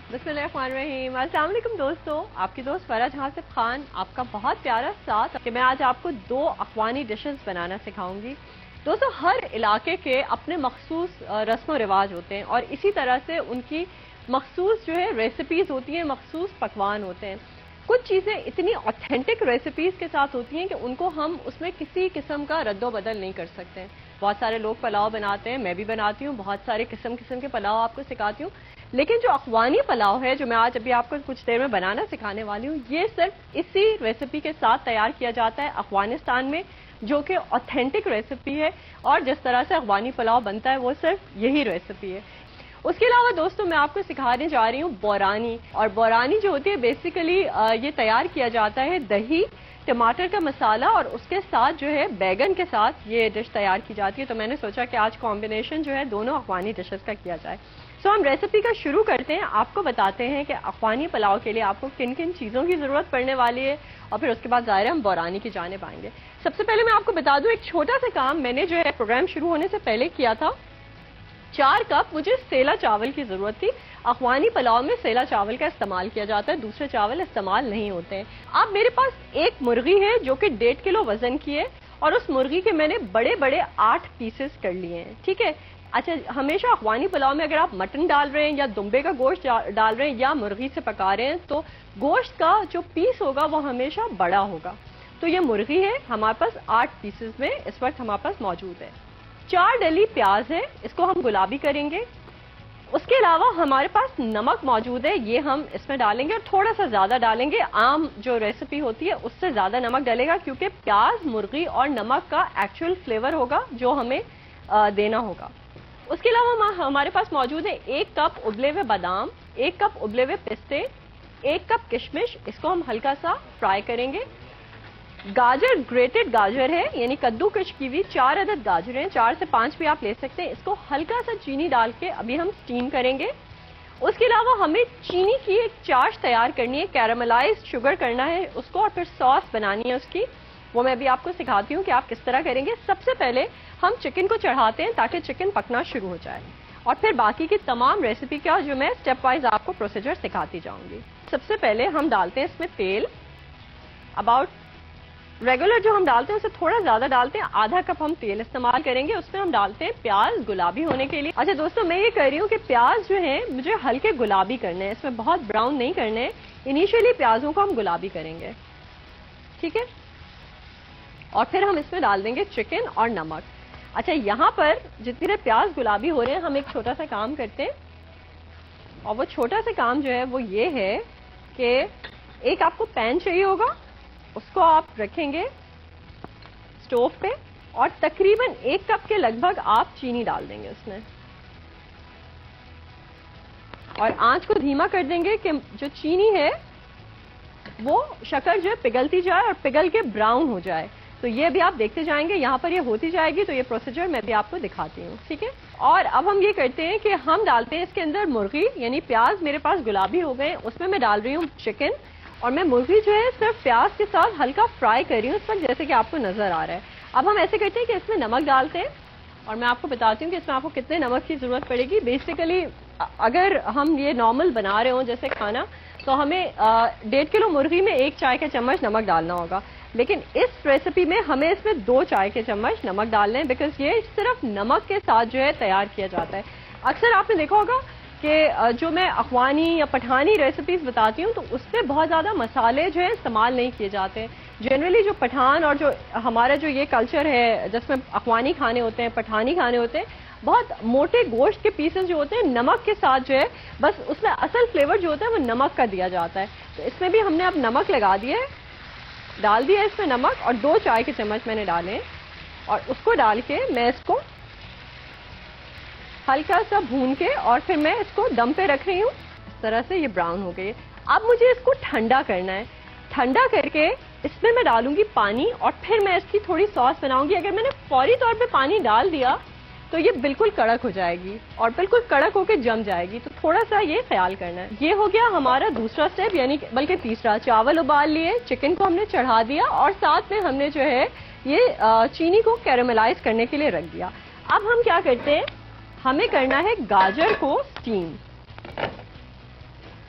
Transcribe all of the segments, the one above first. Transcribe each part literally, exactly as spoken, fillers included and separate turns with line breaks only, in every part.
बिस्मिल्लाहिर्रहमानिर्रहीम। अस्सलाम वालेकुम दोस्तों, आपकी दोस्त फराज हासिफ खान आपका बहुत प्यारा साथ कि मैं आज आपको दो अफ़गानी डिशेस बनाना सिखाऊंगी। दोस्तों, हर इलाके के अपने मखसूस रस्म व रिवाज होते हैं और इसी तरह से उनकी मखसूस जो है रेसिपीज होती हैं, मखसूस पकवान होते हैं। कुछ चीज़ें इतनी ऑथेंटिक रेसिपीज के साथ होती हैं कि उनको हम उसमें किसी किस्म का रद्दो बदल नहीं कर सकते हैं। बहुत सारे लोग पुलाव बनाते हैं, मैं भी बनाती हूँ, बहुत सारे किस्म किस्म के पुलाव आपको सिखाती हूँ, लेकिन जो अफ़गानी पुलाव है जो मैं आज अभी आपको कुछ देर में बनाना सिखाने वाली हूँ, ये सिर्फ इसी रेसिपी के साथ तैयार किया जाता है अफगानिस्तान में, जो कि ऑथेंटिक रेसिपी है और जिस तरह से अफ़गानी पुलाव बनता है वो सिर्फ यही रेसिपी है। उसके अलावा दोस्तों मैं आपको सिखाने जा रही हूँ बोरानी, और बोरानी जो होती है बेसिकली ये तैयार किया जाता है दही, टमाटर का मसाला और उसके साथ जो है बैगन के साथ ये डिश तैयार की जाती है। तो मैंने सोचा कि आज कॉम्बिनेशन जो है दोनों अफ़गानी डिशेस का किया जाए। सो हम रेसिपी का शुरू करते हैं। आपको बताते हैं कि अफ़गानी पुलाव के लिए आपको किन किन चीज़ों की ज़रूरत पड़ने वाली है और फिर उसके बाद ज़ाहिर हम बोरानी की जानिब आएंगे। सबसे पहले मैं आपको बता दूं, एक छोटा सा काम मैंने जो है प्रोग्राम शुरू होने से पहले किया था। चार कप मुझे सेला चावल की ज़रूरत थी। अफ़गानी पुलाव में सेला चावल का इस्तेमाल किया जाता है, दूसरे चावल इस्तेमाल नहीं होते हैं। अब मेरे पास एक मुर्गी है जो कि डेढ़ किलो वजन की है और उस मुर्गी के मैंने बड़े बड़े आठ पीसेस कर लिए हैं। ठीक है। अच्छा, हमेशा अफ़गानी पुलाव में अगर आप मटन डाल रहे हैं या दुम्बे का गोश्त डाल रहे हैं या मुर्गी से पका रहे हैं तो गोश्त का जो पीस होगा वो हमेशा बड़ा होगा। तो ये मुर्गी है, हमारे पास आठ पीसेस में इस वक्त हमारे पास मौजूद है। चार डली प्याज है, इसको हम गुलाबी करेंगे। उसके अलावा हमारे पास नमक मौजूद है, ये हम इसमें डालेंगे और थोड़ा सा ज्यादा डालेंगे। आम जो रेसिपी होती है उससे ज्यादा नमक डालेगा क्योंकि प्याज, मुर्गी और नमक का एक्चुअल फ्लेवर होगा जो हमें आ, देना होगा। उसके अलावा हमारे पास मौजूद है एक कप उबले हुए बादाम, एक कप उबले हुए पिस्ते, एक कप किशमिश, इसको हम हल्का सा फ्राई करेंगे। गाजर, ग्रेटेड गाजर है यानी कद्दूकश की हुई चार अदद गाजर हैं, चार से पांच भी आप ले सकते हैं। इसको हल्का सा चीनी डाल के अभी हम स्टीम करेंगे। उसके अलावा हमें चीनी की एक चाश तैयार करनी है, कैरामलाइज्ड शुगर करना है उसको और फिर सॉस बनानी है उसकी, वो मैं अभी आपको सिखाती हूँ कि आप किस तरह करेंगे। सबसे पहले हम चिकन को चढ़ाते हैं ताकि चिकन पकना शुरू हो जाए और फिर बाकी की तमाम रेसिपी का जो मैं स्टेप वाइज आपको प्रोसीजर सिखाती जाऊंगी। सबसे पहले हम डालते हैं इसमें तेल, अबाउट रेगुलर जो हम डालते हैं उससे थोड़ा ज्यादा डालते हैं, आधा कप हम तेल इस्तेमाल करेंगे। उसमें हम डालते हैं प्याज गुलाबी होने के लिए। अच्छा दोस्तों, मैं ये कह रही हूँ कि प्याज जो है मुझे हल्के गुलाबी करने हैं, इसमें बहुत ब्राउन नहीं करने हैं। इनिशियली प्याजों को हम गुलाबी करेंगे, ठीक है, और फिर हम इसमें डाल देंगे चिकन और नमक। अच्छा, यहाँ पर जितने प्याज गुलाबी हो रहे हैं हम एक छोटा सा काम करते हैं, और वो छोटा सा काम जो है वो ये है कि एक आपको पैन चाहिए होगा, उसको आप रखेंगे स्टोव पे और तकरीबन एक कप के लगभग आप चीनी डाल देंगे उसमें और आंच को धीमा कर देंगे कि जो चीनी है वो शक्कर जो है पिघलती जाए और पिघल के ब्राउन हो जाए। तो ये भी आप देखते जाएंगे, यहाँ पर ये होती जाएगी। तो ये प्रोसीजर मैं भी आपको दिखाती हूँ, ठीक है। और अब हम ये करते हैं कि हम डालते हैं इसके अंदर मुर्गी, यानी प्याज मेरे पास गुलाबी हो गए, उसमें मैं डाल रही हूँ चिकन और मैं मुर्गी जो है सिर्फ प्याज के साथ हल्का फ्राई कर रही हूँ इस पर, जैसे कि आपको नजर आ रहा है। अब हम ऐसे करते हैं कि इसमें नमक डालते हैं और मैं आपको बताती हूँ कि इसमें आपको कितने नमक की जरूरत पड़ेगी। बेसिकली अगर हम ये नॉर्मल बना रहे हो जैसे खाना, तो हमें डेढ़ किलो मुर्गी में एक चाय का चम्मच नमक डालना होगा, लेकिन इस रेसिपी में हमें इसमें दो चाय के चम्मच नमक डालने हैं, बिकॉज ये सिर्फ नमक के साथ जो है तैयार किया जाता है। अक्सर आपने देखा होगा कि जो मैं अफ़गानी या पठानी रेसिपीज बताती हूँ तो उसमें बहुत ज़्यादा मसाले जो है इस्तेमाल नहीं किए जाते हैं। जनरली जो पठान और जो हमारा जो ये कल्चर है जिसमें अफ़गानी खाने होते हैं, पठानी खाने होते हैं, बहुत मोटे गोश्त के पीसेस जो होते हैं नमक के साथ जो है बस उसमें असल फ्लेवर जो होता है वो नमक का दिया जाता है। तो इसमें भी हमने अब नमक लगा दिया है, डाल दिया इसमें नमक और दो चाय के चम्मच मैंने डाले और उसको डाल के मैं इसको हल्का सा भून के और फिर मैं इसको दम पे रख रही हूँ। इस तरह से ये ब्राउन हो गई। अब मुझे इसको ठंडा करना है। ठंडा करके इसमें मैं डालूंगी पानी और फिर मैं इसकी थोड़ी सॉस बनाऊंगी। अगर मैंने फौरी तौर पे पानी डाल दिया तो ये बिल्कुल कड़क हो जाएगी और बिल्कुल कड़क होकर जम जाएगी, तो थोड़ा सा ये ख्याल करना है। ये हो गया हमारा दूसरा स्टेप, यानी बल्कि तीसरा। चावल उबाल लिए, चिकन को हमने चढ़ा दिया और साथ में हमने जो है ये चीनी को कैरामलाइज करने के लिए रख दिया। अब हम क्या करते हैं, हमें करना है गाजर को स्टीम।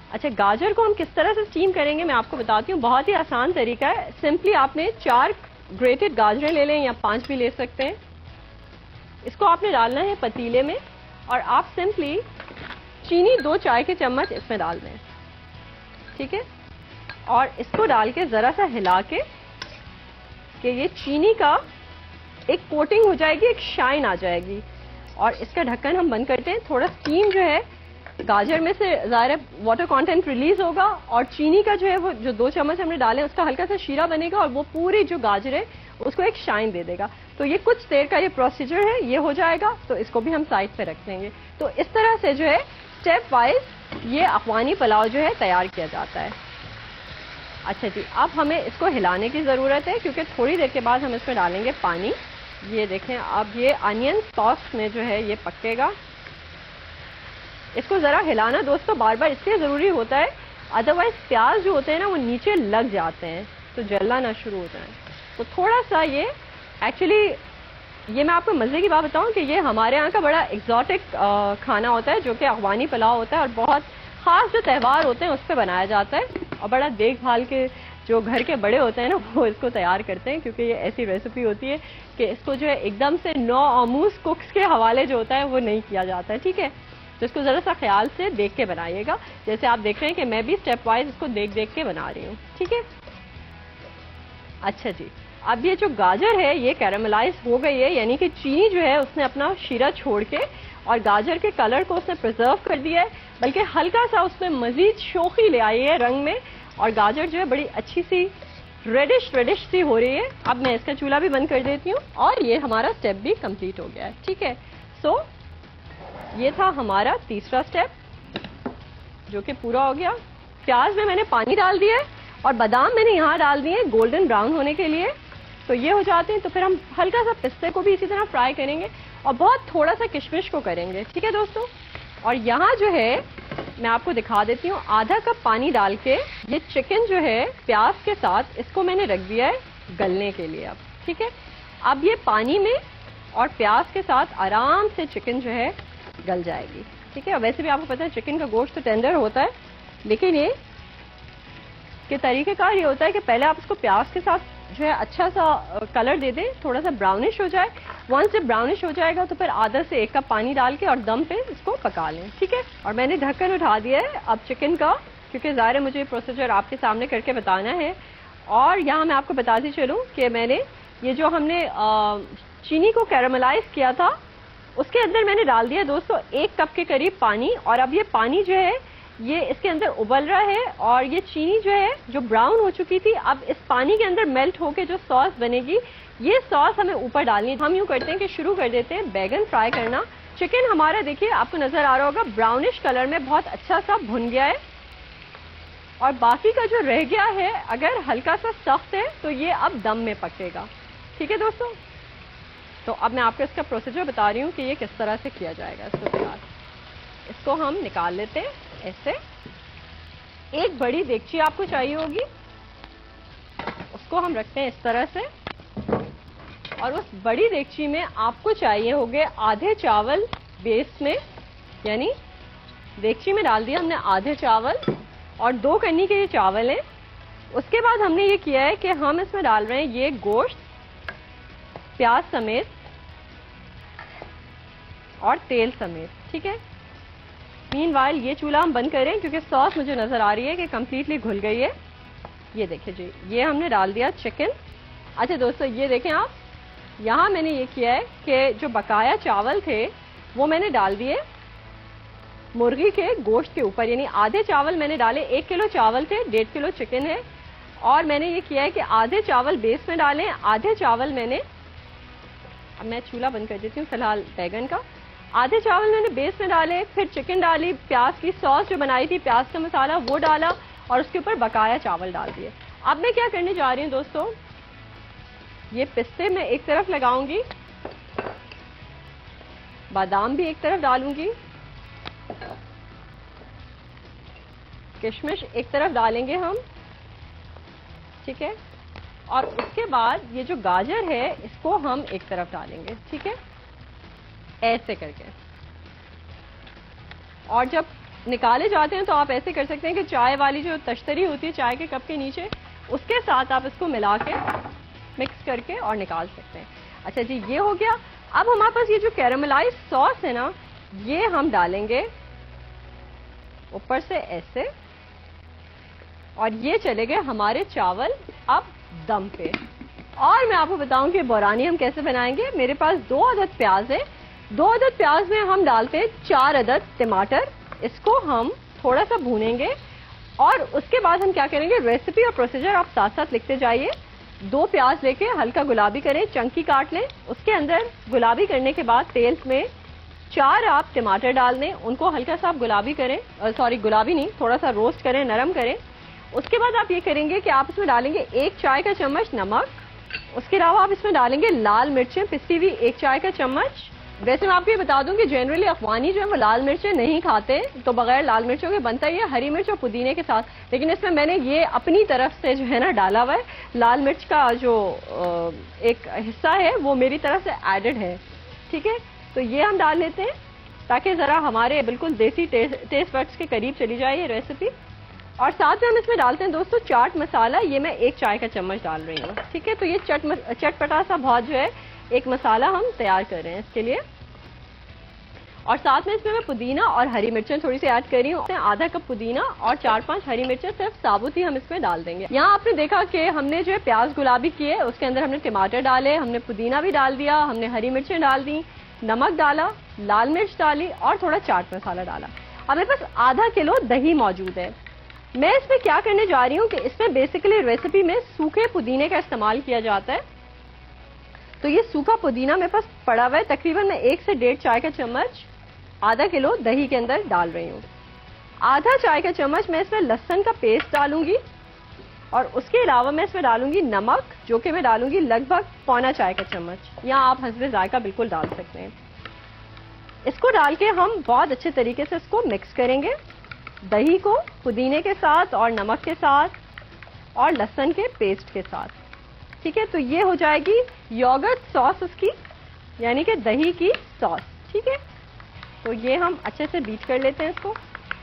अच्छा, गाजर को हम किस तरह से स्टीम करेंगे मैं आपको बताती हूँ। बहुत ही आसान तरीका है। सिंपली आपने चार ग्रेटेड गाजरें ले लें या पांच भी ले सकते हैं। इसको आपने डालना है पतीले में और आप सिंपली चीनी दो चाय के चम्मच इसमें डाल दें, ठीक है। और इसको डाल के जरा सा हिला के कि ये चीनी का एक कोटिंग हो जाएगी, एक शाइन आ जाएगी। और इसका ढक्कन हम बंद करते हैं। थोड़ा स्टीम जो है गाजर में से ज़ाहिर वाटर कंटेंट रिलीज होगा और चीनी का जो है वो जो दो चम्मच हमने डाले उसका हल्का सा शीरा बनेगा और वो पूरी जो गाजर है उसको एक शाइन दे देगा। तो ये कुछ देर का ये प्रोसीजर है, ये हो जाएगा तो इसको भी हम साइड पे रख देंगे। तो इस तरह से जो है स्टेप वाइज ये अफगानी पुलाव जो है तैयार किया जाता है। अच्छा जी, अब हमें इसको हिलाने की जरूरत है क्योंकि थोड़ी देर के बाद हम इसमें डालेंगे पानी। ये देखें, अब ये अनियन सॉस में जो है ये पकेगा। इसको जरा हिलाना दोस्तों बार बार इसलिए जरूरी होता है, अदरवाइज प्याज जो होते हैं ना वो नीचे लग जाते हैं तो जलना ना शुरू हो जाए। तो थोड़ा सा ये एक्चुअली ये मैं आपको मजे की बात बताऊं कि ये हमारे यहाँ का बड़ा एग्जॉटिक खाना होता है जो कि अफगानी पुलाव होता है और बहुत खास जो त्यौहार होते हैं उस पर बनाया जाता है और बड़ा देखभाल के जो घर के बड़े होते हैं ना वो इसको तैयार करते हैं क्योंकि ये ऐसी रेसिपी होती है कि इसको जो है एकदम से नौ आमूज कुक्स के हवाले जो होता है वो नहीं किया जाता है, ठीक है। तो इसको जरा सा ख्याल से देख के बनाइएगा, जैसे आप देख रहे हैं कि मैं भी स्टेप वाइज इसको देख देख के बना रही हूँ, ठीक है। अच्छा जी, अब ये जो गाजर है ये कैरामलाइज हो गई है, यानी कि चीनी जो है उसने अपना शीरा छोड़ के और गाजर के कलर को उसने प्रिजर्व कर दिया है, बल्कि हल्का सा उसमें मजीद शोखी ले आई है रंग में और गाजर जो है बड़ी अच्छी सी रेडिश रेडिश सी हो रही है। अब मैं इसका चूल्हा भी बंद कर देती हूँ और ये हमारा स्टेप भी कंप्लीट हो गया है, ठीक है। सो ये था हमारा तीसरा स्टेप जो कि पूरा हो गया। प्याज में मैंने पानी डाल दिया है और बादाम मैंने यहाँ डाल दिए गोल्डन ब्राउन होने के लिए, तो ये हो जाते हैं। तो फिर हम हल्का सा पिस्ते को भी इसी तरह फ्राई करेंगे और बहुत थोड़ा सा किशमिश को करेंगे, ठीक है दोस्तों। और यहाँ जो है मैं आपको दिखा देती हूँ, आधा कप पानी डाल के ये चिकन जो है प्याज के साथ इसको मैंने रख दिया है गलने के लिए अब, ठीक है। अब ये पानी में और प्याज के साथ आराम से चिकन जो है गल जाएगी, ठीक है। और वैसे भी आपको पता है चिकन का गोश्त तो टेंडर होता है, लेकिन ये के तरीकेकार ये होता है कि पहले आप इसको प्याज के साथ जो है अच्छा सा कलर दे दें, थोड़ा सा ब्राउनिश हो जाए। वंस से ब्राउनिश हो जाएगा तो फिर आधा से एक कप पानी डाल के और दम पे इसको पका लें, ठीक है। और मैंने ढक्कन उठा दिया है अब चिकन का, क्योंकि ज़ाहिर है मुझे प्रोसीजर आपके सामने करके बताना है। और यहाँ मैं आपको बताती चलूँ कि मैंने ये जो हमने चीनी को कैरामलाइज किया था उसके अंदर मैंने डाल दिया दोस्तों एक कप के करीब पानी। और अब ये पानी जो है ये इसके अंदर उबल रहा है और ये चीनी जो है जो ब्राउन हो चुकी थी अब इस पानी के अंदर मेल्ट होके जो सॉस बनेगी ये सॉस हमें ऊपर डालनी है। हम यूं करते हैं कि शुरू कर देते हैं बैगन फ्राई करना। चिकन हमारा देखिए आपको नजर आ रहा होगा ब्राउनिश कलर में बहुत अच्छा सा भुन गया है और बाकी का जो रह गया है अगर हल्का सा सख्त है तो ये अब दम में पकेगा, ठीक है दोस्तों। तो अब मैं आपको इसका प्रोसीजर बता रही हूँ कि ये किस तरह से किया जाएगा। इसको तैयार इसको हम निकाल लेते हैं ऐसे। एक बड़ी देगची आपको चाहिए होगी, उसको हम रखते हैं इस तरह से और उस बड़ी देगची में आपको चाहिए होंगे आधे चावल बेस में, यानी देगची में डाल दिया हमने आधे चावल और दो कन्नी के ये चावल हैं। उसके बाद हमने ये किया है कि हम इसमें डाल रहे हैं ये गोश्त प्याज समेत और तेल समेत, ठीक है। मीनवाइल ये चूल्हा हम बंद करें क्योंकि सॉस मुझे नजर आ रही है कि कंप्लीटली घुल गई है। ये देखिए जी, ये हमने डाल दिया चिकन। अच्छा दोस्तों ये देखें आप, यहाँ मैंने ये किया है कि जो बकाया चावल थे वो मैंने डाल दिए मुर्गी के गोश्त के ऊपर, यानी आधे चावल मैंने डाले। एक किलो चावल थे, डेढ़ किलो चिकन है और मैंने ये किया है कि आधे चावल बेस में डालें, आधे चावल मैंने, अब मैं चूल्हा बंद कर देती हूँ फिलहाल बैगन का। आधे चावल मैंने बेस में डाले, फिर चिकन डाली, प्याज की सॉस जो बनाई थी प्याज का मसाला वो डाला और उसके ऊपर बकाया चावल डाल दिए। अब मैं क्या करने जा रही हूँ दोस्तों, ये पिस्ते मैं एक तरफ लगाऊंगी, बादाम भी एक तरफ डालूंगी, किशमिश एक तरफ डालेंगे हम, ठीक है। और उसके बाद ये जो गाजर है इसको हम एक तरफ डालेंगे, ठीक है, ऐसे करके। और जब निकाले जाते हैं तो आप ऐसे कर सकते हैं कि चाय वाली जो तश्तरी होती है चाय के कप के नीचे, उसके साथ आप इसको मिला के मिक्स करके और निकाल सकते हैं। अच्छा जी, ये हो गया। अब हमारे पास ये जो कैरामलाइज सॉस है ना, ये हम डालेंगे ऊपर से ऐसे, और ये चले गए हमारे चावल अब दम पे। और मैं आपको बताऊं कि बोरानी हम कैसे बनाएंगे। मेरे पास दो अदद प्याज है, दो अदद प्याज में हम डालते हैं चार अदद टमाटर। इसको हम थोड़ा सा भूनेंगे और उसके बाद हम क्या करेंगे, रेसिपी और प्रोसीजर आप साथ साथ लिखते जाइए। दो प्याज लेके हल्का गुलाबी करें, चंकी काट लें। उसके अंदर गुलाबी करने के बाद तेल में चार आप टमाटर डाल दें, उनको हल्का सा आप गुलाबी करें, सॉरी गुलाबी नहीं, थोड़ा सा रोस्ट करें, नरम करें। उसके बाद आप ये करेंगे कि आप इसमें डालेंगे एक चाय का चम्मच नमक। उसके अलावा आप इसमें डालेंगे लाल मिर्चें पिसी हुई एक चाय का चम्मच। वैसे मैं आपको ये बता दूं कि जनरली अफगानी जो है वो लाल मिर्चें नहीं खाते, तो बगैर लाल मिर्चों के बनता ही है हरी मिर्च और पुदीने के साथ, लेकिन इसमें मैंने ये अपनी तरफ से जो है ना डाला हुआ है। लाल मिर्च का जो एक हिस्सा है वो मेरी तरफ से एडेड है, ठीक है। तो ये हम डाल लेते हैं ताकि जरा हमारे बिल्कुल देसी टेस्ट बड्स के करीब चली जाए ये रेसिपी। और साथ में हम इसमें डालते हैं दोस्तों चाट मसाला, ये मैं एक चाय का चम्मच डाल रही हूँ, ठीक है। तो ये चट चटपटा सा बहुत जो है एक मसाला हम तैयार कर रहे हैं इसके लिए। और साथ में इसमें मैं पुदीना और हरी मिर्चें थोड़ी सी ऐड कर रही हूँ। आधा कप पुदीना और चार पांच हरी मिर्चें सिर्फ साबुत ही हम इसमें डाल देंगे। यहाँ आपने देखा कि हमने जो है प्याज गुलाबी किए, उसके अंदर हमने टमाटर डाले, हमने पुदीना भी डाल दिया, हमने हरी मिर्चें डाल दी, नमक डाला, लाल मिर्च डाली और थोड़ा चाट मसाला डाला। अब मेरे पास आधा किलो दही मौजूद है। मैं इसमें क्या करने जा रही हूँ कि इसमें बेसिकली रेसिपी में सूखे पुदीने का इस्तेमाल किया जाता है। तो ये सूखा पुदीना मेरे पास पड़ा हुआ है, तकरीबन मैं एक से डेढ़ चाय का चम्मच आधा किलो दही के अंदर डाल रही हूँ। आधा चाय का चम्मच मैं इसमें लहसुन का पेस्ट डालूंगी और उसके अलावा मैं इसमें डालूंगी नमक, जो कि मैं डालूंगी लगभग पौना चाय का चम्मच, या आप हस्बे जायका बिल्कुल डाल सकते हैं। इसको डाल के हम बहुत अच्छे तरीके से इसको मिक्स करेंगे, दही को पुदीने के साथ और नमक के साथ और लहसुन के पेस्ट के साथ, ठीक है। तो ये हो जाएगी योगर्ट सॉस उसकी, यानी कि दही की सॉस, ठीक है। तो ये हम अच्छे से बीट कर लेते हैं इसको।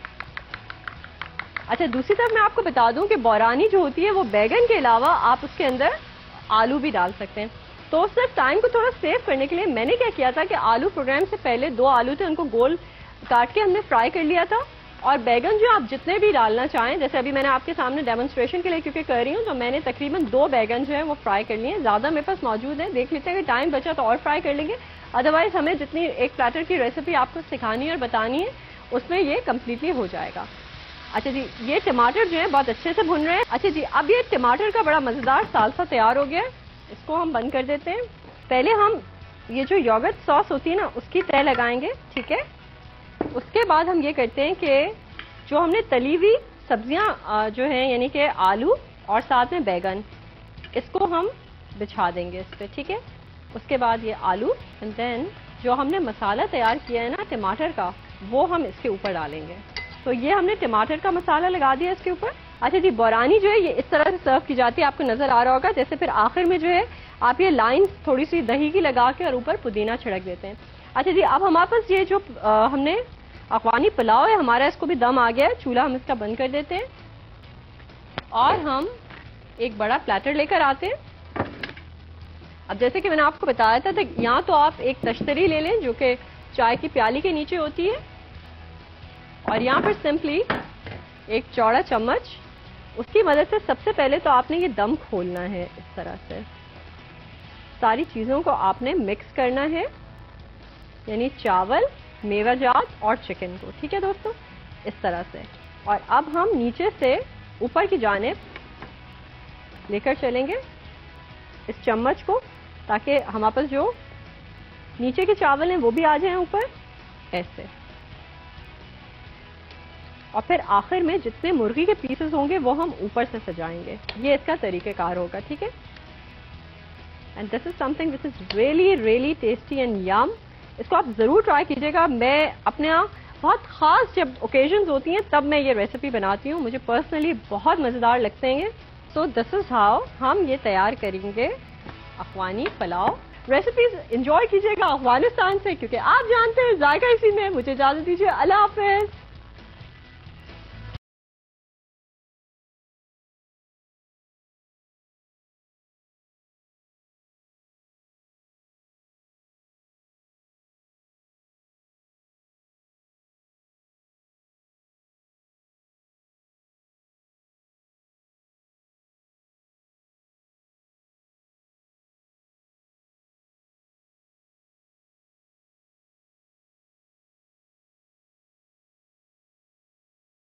अच्छा, दूसरी तरफ मैं आपको बता दूं कि बोरानी जो होती है वो बैगन के अलावा आप उसके अंदर आलू भी डाल सकते हैं। तो सिर्फ टाइम को थोड़ा सेव करने के लिए मैंने क्या किया था कि आलू प्रोग्राम से पहले दो आलू थे, उनको गोल काट के हमने फ्राई कर लिया था। और बैगन जो आप जितने भी डालना चाहें, जैसे अभी मैंने आपके सामने डेमोन्स्ट्रेशन के लिए क्योंकि कर रही हूँ, तो मैंने तकरीबन दो बैगन जो है वो फ्राई कर लिए हैं। ज्यादा मेरे पास मौजूद है, देख लेते हैं कि टाइम बचा तो और फ्राई कर लेंगे, अदरवाइज हमें जितनी एक प्लेटर की रेसिपी आपको सिखानी है और बतानी है उसमें ये कम्प्लीटली हो जाएगा। अच्छा जी, ये टमाटर जो है बहुत अच्छे से भुन रहे हैं। अच्छा जी, अब ये टमाटर का बड़ा मजेदार सालसा तैयार हो गया है, इसको हम बंद कर देते हैं। पहले हम ये जो योगर्ट सॉस होती है ना उसकी तय लगाएंगे, ठीक है। उसके बाद हम ये करते हैं कि जो हमने तली हुई सब्जियां जो है यानी कि आलू और साथ में बैगन, इसको हम बिछा देंगे इस पे, ठीक है। उसके बाद ये आलू एंड देन जो हमने मसाला तैयार किया है ना टमाटर का, वो हम इसके ऊपर डालेंगे। तो ये हमने टमाटर का मसाला लगा दिया इसके ऊपर। अच्छा जी, बोरानी जो है ये इस तरह से सर्व की जाती है, आपको नजर आ रहा होगा। जैसे फिर आखिर में जो है आप ये लाइन थोड़ी सी दही की लगा के और ऊपर पुदीना छिड़क देते हैं। अच्छा जी, अब हमारे पास ये जो आ, हमने अफगानी पुलाव है हमारा, इसको भी दम आ गया है, चूल्हा हम इसका बंद कर देते हैं और हम एक बड़ा प्लेटर लेकर आते हैं। अब जैसे कि मैंने आपको बताया था, तो यहाँ तो आप एक तश्तरी ले लें जो कि चाय की प्याली के नीचे होती है, और यहाँ पर सिंपली एक चौड़ा चम्मच, उसकी मदद से सबसे पहले तो आपने ये दम खोलना है। इस तरह से सारी चीजों को आपने मिक्स करना है, यानी चावल, मेवाजात और चिकन को, ठीक है दोस्तों, इस तरह से। और अब हम नीचे से ऊपर की जानिब लेकर चलेंगे इस चम्मच को, ताकि हमारे पास जो नीचे के चावल हैं वो भी आ जाएं ऊपर ऐसे। और फिर आखिर में जितने मुर्गी के पीसेस होंगे वो हम ऊपर से सजाएंगे। ये इसका तरीक़ेकार होगा, ठीक है। And this is something which is really really tasty and yum. इसको आप जरूर ट्राई कीजिएगा। मैं अपने यहाँ बहुत खास जब ओकेजन्स होती हैं तब मैं ये रेसिपी बनाती हूँ, मुझे पर्सनली बहुत मजेदार लगते हैं। सो दिस इज हाउ हम ये तैयार करेंगे अफगानी पुलाव। रेसिपीज एंजॉय कीजिएगा अफगानिस्तान से, क्योंकि आप जानते हैं जायका इसी में। मुझे इजाजत दीजिए, अल्लाह हाफिज।